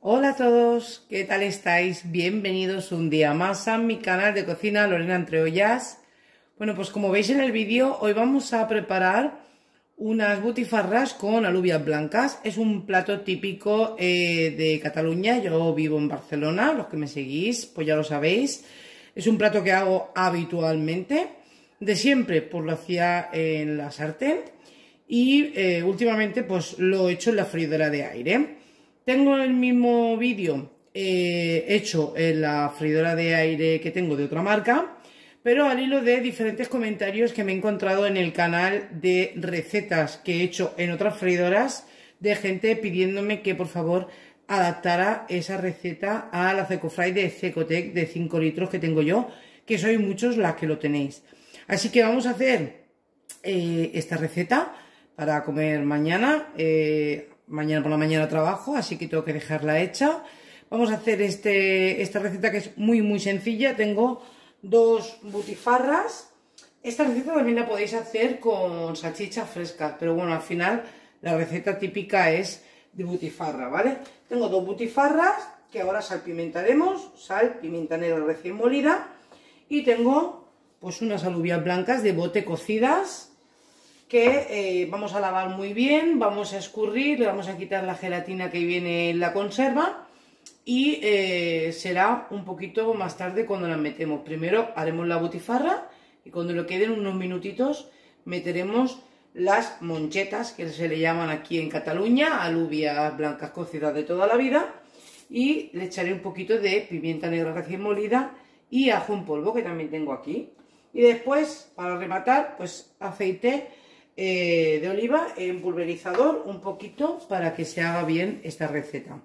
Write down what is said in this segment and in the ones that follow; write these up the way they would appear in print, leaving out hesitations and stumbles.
Hola a todos, ¿qué tal estáis? Bienvenidos un día más a mi canal de cocina Lorena Entre Ollas. Bueno, pues como veis en el vídeo, hoy vamos a preparar unas butifarras con alubias blancas. Es un plato típico de Cataluña, yo vivo en Barcelona, los que me seguís pues ya lo sabéis. Es un plato que hago habitualmente, de siempre pues lo hacía en la sartén y últimamente pues lo he hecho en la freidora de aire. Tengo el mismo vídeo hecho en la freidora de aire que tengo de otra marca, pero al hilo de diferentes comentarios que me he encontrado en el canal de recetas que he hecho en otras freidoras, de gente pidiéndome que por favor adaptara esa receta a la Cecofray de Cecotec de 5 litros que tengo yo, que sois muchos las que lo tenéis. Así que vamos a hacer esta receta para comer mañana. Mañana por la mañana trabajo, así que tengo que dejarla hecha. Vamos a hacer esta receta que es muy sencilla. Tengo dos butifarras. Esta receta también la podéis hacer con salchichas frescas, pero bueno, al final la receta típica es de butifarra, ¿vale? Tengo dos butifarras que ahora salpimentaremos, sal, pimienta negra recién molida, y tengo pues unas alubias blancas de bote cocidas que vamos a lavar muy bien, vamos a escurrir, le vamos a quitar la gelatina que viene en la conserva y será un poquito más tarde cuando las metemos. Primero haremos la butifarra y cuando le queden unos minutitos meteremos las monchetas, que se le llaman aquí en Cataluña, alubias blancas cocidas de toda la vida, y le echaré un poquito de pimienta negra recién molida y ajo en polvo que también tengo aquí. Y después, para rematar, pues aceite de oliva en pulverizador un poquito para que se haga bien esta receta.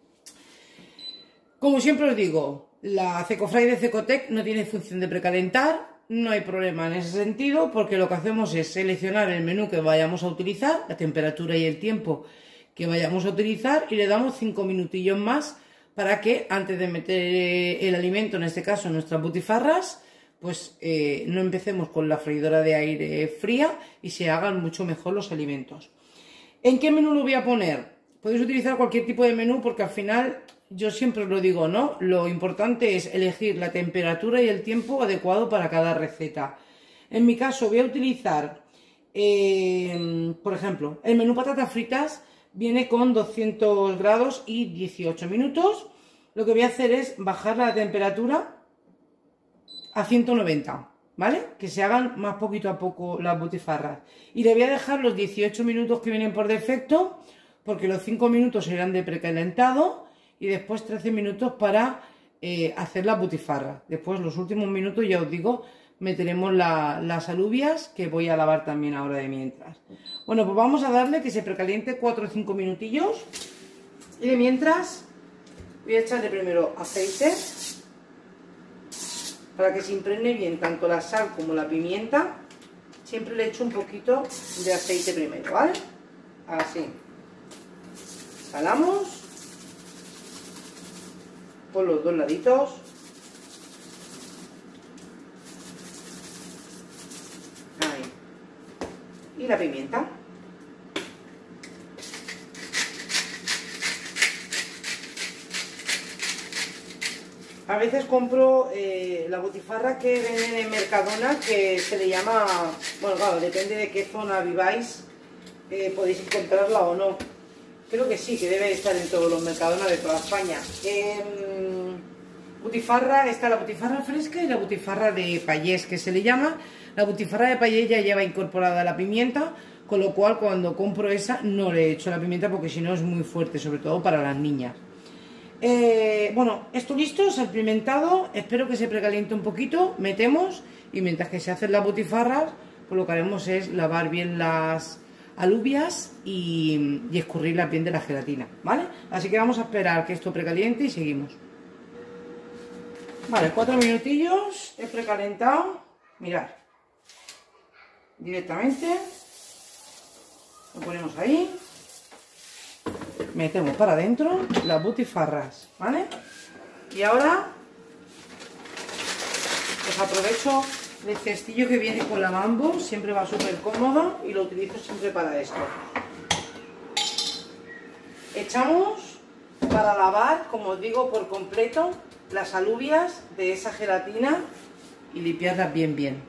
Como siempre os digo, la Cecofray de Cecotec no tiene función de precalentar, no hay problema en ese sentido, porque lo que hacemos es seleccionar el menú que vayamos a utilizar, la temperatura y el tiempo que vayamos a utilizar, y le damos 5 minutillos más para que antes de meter el alimento, en este caso nuestras butifarras, pues no empecemos con la freidora de aire fría y se hagan mucho mejor los alimentos. ¿En qué menú lo voy a poner? Podéis utilizar cualquier tipo de menú porque al final, yo siempre os lo digo, ¿no? Lo importante es elegir la temperatura y el tiempo adecuado para cada receta. En mi caso voy a utilizar, por ejemplo, el menú patatas fritas viene con 200 grados y 18 minutos. Lo que voy a hacer es bajar la temperatura a 190, ¿vale? Que se hagan más poquito a poco las butifarras. Y le voy a dejar los 18 minutos que vienen por defecto, porque los 5 minutos serán de precalentado y después 13 minutos para hacer las butifarras. Después los últimos minutos, ya os digo, meteremos las alubias, que voy a lavar también ahora de mientras. Bueno, pues vamos a darle que se precaliente 4 o 5 minutillos. Y de mientras voy a echarle primero aceite, para que se impregne bien tanto la sal como la pimienta. Siempre le echo un poquito de aceite primero, ¿vale? Así. Salamos por los dos laditos. Ahí. Y la pimienta. A veces compro la butifarra que venden en Mercadona, que se le llama, bueno, claro, depende de qué zona viváis, podéis encontrarla o no. Creo que sí, que debe estar en todos los Mercadona de toda España. Butifarra, está la butifarra fresca y la butifarra de payés, que se le llama. La butifarra de payés ya lleva incorporada la pimienta, con lo cual cuando compro esa no le echo la pimienta porque si no es muy fuerte, sobre todo para las niñas. Bueno, esto listo, salpimentado, espero que se precaliente un poquito, metemos, y mientras que se hacen las butifarras, pues lo que haremos es lavar bien las alubias y escurrirlas bien de la gelatina, ¿vale? Así que vamos a esperar que esto precaliente y seguimos. Vale, 4 minutillos, he precalentado, mirad, directamente, lo ponemos ahí. Metemos para adentro las butifarras, ¿vale? Y ahora pues aprovecho el cestillo que viene con la Mambo, siempre va súper cómodo y lo utilizo siempre para esto. Echamos para lavar, como os digo, por completo las alubias de esa gelatina y limpiarlas bien, bien.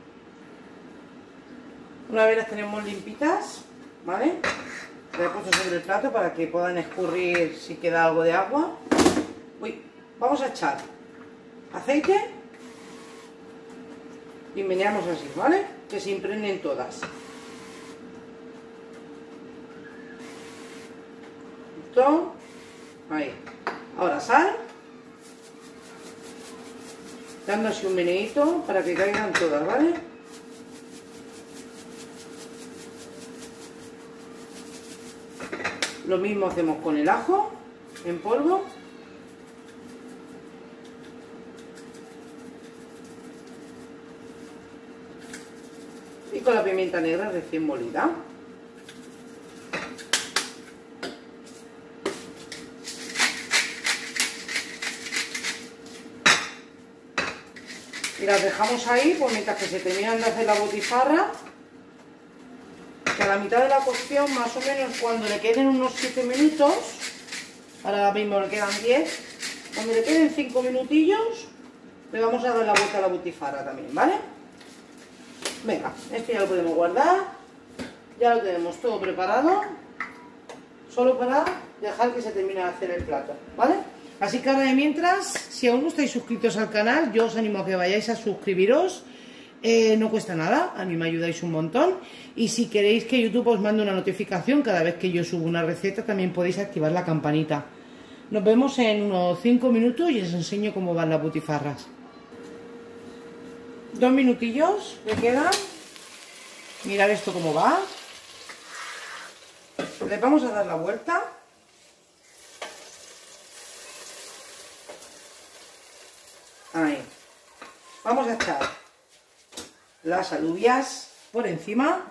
Una vez las tenemos limpitas, ¿vale? Las he puesto sobre el plato para que puedan escurrir si queda algo de agua. Vamos a echar aceite y meneamos así, ¿vale? Que se impregnen todas. Listo. Ahí. Ahora sal. Dando así un meneíto para que caigan todas, ¿vale? Lo mismo hacemos con el ajo en polvo. Y con la pimienta negra recién molida. Y las dejamos ahí, pues mientras que se terminan de hacer la butifarra, que a la mitad de la cocción, más o menos cuando le queden unos 7 minutos, ahora mismo le quedan 10, cuando le queden 5 minutillos, le vamos a dar la vuelta a la butifarra también, ¿vale? Venga, esto ya lo podemos guardar, ya lo tenemos todo preparado, solo para dejar que se termine de hacer el plato, ¿vale? Así que ahora de mientras, si aún no estáis suscritos al canal, yo os animo a que vayáis a suscribiros, no cuesta nada, a mí me ayudáis un montón, y si queréis que YouTube os mande una notificación cada vez que yo subo una receta, también podéis activar la campanita. Nos vemos en unos 5 minutos y os enseño cómo van las butifarras. 2 minutillos le quedan. Mirad esto cómo va. Le vamos a dar la vuelta. Ahí. Vamos a echar las alubias por encima.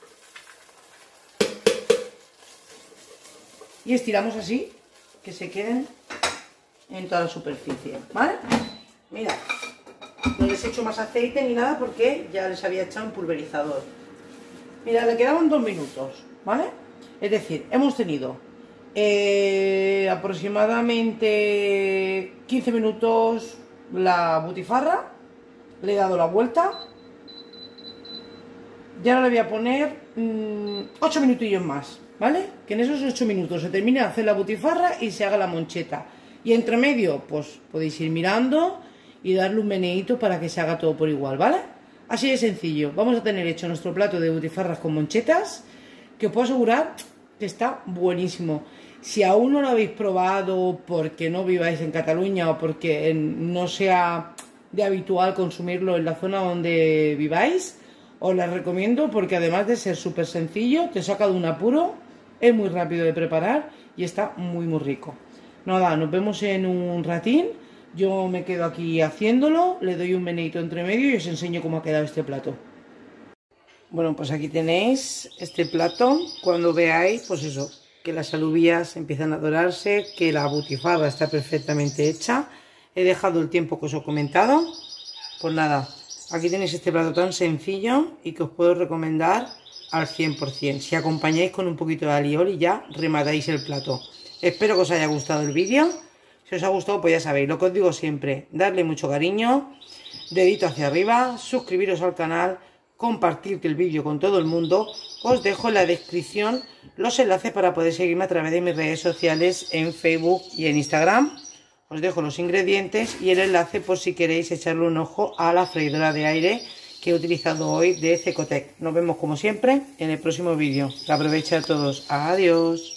Y estiramos así, que se queden en toda la superficie, ¿vale? Mirad. No les he hecho más aceite ni nada porque ya les había echado un pulverizador. Mira, le quedaban 2 minutos, ¿vale? Es decir, hemos tenido aproximadamente 15 minutos la butifarra, le he dado la vuelta y ahora le voy a poner 8 minutillos más, ¿vale? Que en esos 8 minutos se termine de hacer la butifarra y se haga la moncheta. Y entre medio, pues podéis ir mirando y darle un meneíto para que se haga todo por igual, ¿vale? Así de sencillo. Vamos a tener hecho nuestro plato de butifarras con monchetas, que os puedo asegurar que está buenísimo. Si aún no lo habéis probado porque no viváis en Cataluña o porque no sea de habitual consumirlo en la zona donde viváis, os la recomiendo porque además de ser súper sencillo, te saca de un apuro, es muy rápido de preparar y está muy muy rico. Nada, nos vemos en un ratín. Yo me quedo aquí haciéndolo, le doy un meneíto entre medio y os enseño cómo ha quedado este plato. Bueno, pues aquí tenéis este plato. Cuando veáis, pues eso, que las alubias empiezan a dorarse, que la butifarra está perfectamente hecha. He dejado el tiempo que os he comentado. Pues nada, aquí tenéis este plato tan sencillo y que os puedo recomendar al 100%. Si acompañáis con un poquito de alioli ya rematáis el plato. Espero que os haya gustado el vídeo. Si os ha gustado, pues ya sabéis, lo que os digo siempre, darle mucho cariño, dedito hacia arriba, suscribiros al canal, compartir el vídeo con todo el mundo. Os dejo en la descripción los enlaces para poder seguirme a través de mis redes sociales en Facebook y en Instagram. Os dejo los ingredientes y el enlace por si queréis echarle un ojo a la freidora de aire que he utilizado hoy de Cecotec. Nos vemos como siempre en el próximo vídeo. Que aproveche a todos. Adiós.